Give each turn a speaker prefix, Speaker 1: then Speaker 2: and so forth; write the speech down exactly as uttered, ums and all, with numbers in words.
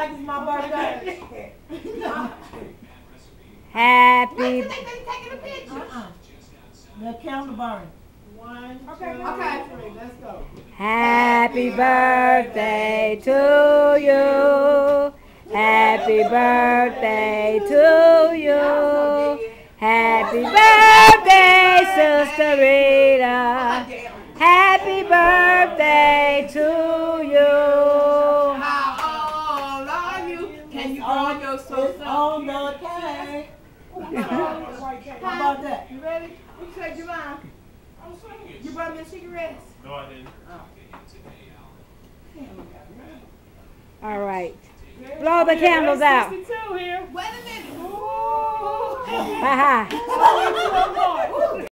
Speaker 1: like it's my birthday.
Speaker 2: Happy.
Speaker 3: Wait till they finish taking the picture.
Speaker 1: Uh-uh. The candle burn.
Speaker 4: One, two,
Speaker 3: Okay, okay.
Speaker 4: three. Let's go.
Speaker 2: Happy birthday to you. Happy birthday to you. Happy birthday, Sister Rita. Happy birthday to you.
Speaker 3: How old are you? Can you blow your
Speaker 1: It's
Speaker 3: social?
Speaker 1: on the cake. How about that?
Speaker 3: You ready? What you say, Javon? You brought me a cigarettes?
Speaker 5: No, I didn't.
Speaker 2: All right. Blow the candles out.
Speaker 4: sixty-two here.
Speaker 3: Wait a minute.
Speaker 2: Ha ha.
Speaker 4: One more.